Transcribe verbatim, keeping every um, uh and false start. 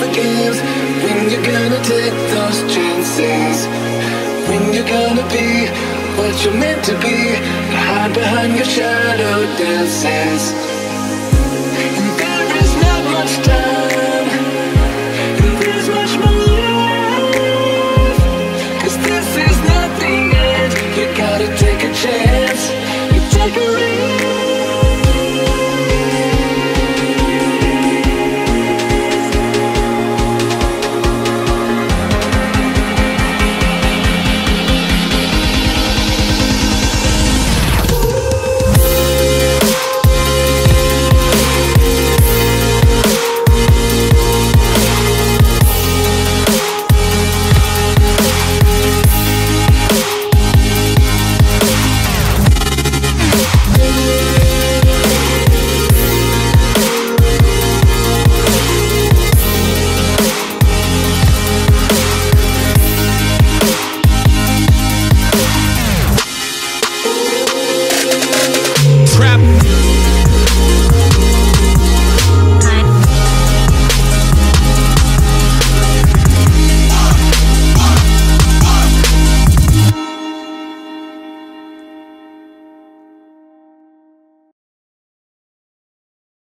the games? When you're gonna take those chances? When you're gonna be what you're meant to be? Hide behind your shadow dances.